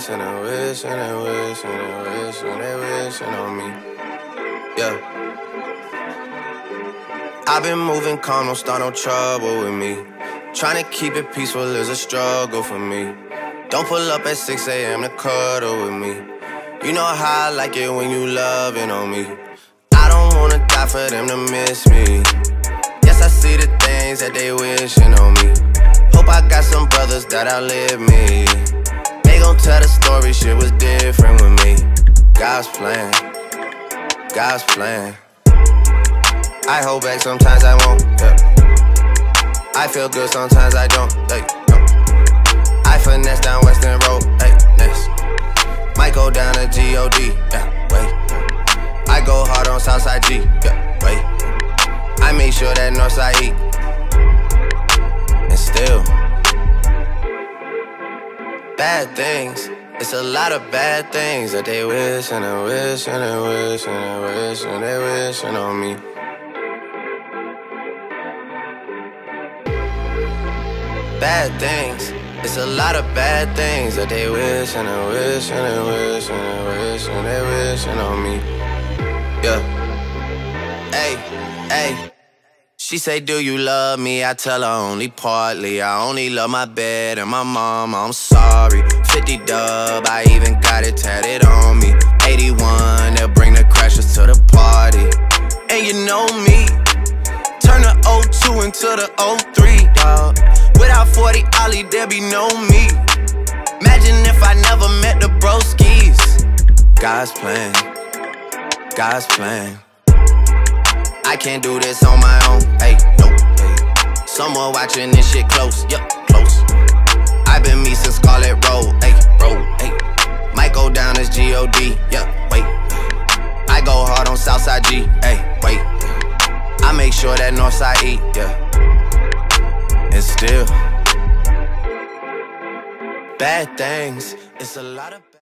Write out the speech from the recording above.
wish, and they wish, and they wish, and they wish, and they wishing on me. Yeah. I've been moving calm, don't start no trouble with me. Trying to keep it peaceful is a struggle for me. Don't pull up at 6 a.m. to cuddle with me. You know how I like it when you loving on me. I don't wanna die for them to miss me. Yes, I see the things that they wishing on me. Hope I got some brothers that outlive me. They gon' tell the story, shit was different with me. God's plan, God's plan. I hold back, sometimes I won't, yeah. I feel good, sometimes I don't, hey, no. I finesse down Western Road, hey, next. Might go down to G.O.D., yeah, wait. I go hard on Southside G, yeah, wait. I make sure that Northside eat. And still bad things, it's a lot of bad things that they wish, and they wish, and they wish, and they wish, and they wishing on me. Bad things, it's a lot of bad things that they wish, and they wish, and they wish, and they wish, and they wishing on me. Yeah. Hey, hey. She say, do you love me? I tell her only partly. I only love my bed and my mama, I'm sorry. 50 dub, I even got it tatted on me. 81, they'll bring the crashers to the party. And you know me, turn the 02 into the 03, dawg. Without 40 Ollie, there be no me. Imagine if I never met the broskies. God's plan, God's plan. I can't do this on my own, hey, nope, hey. Someone watching this shit close, yup, close. I've been me since Scarlet Road, hey, road, hey. Might go down as G.O.D., yup, wait. I go hard on Southside G, hey, wait. I make sure that Northside eat, yeah. And still bad things, it's a lot of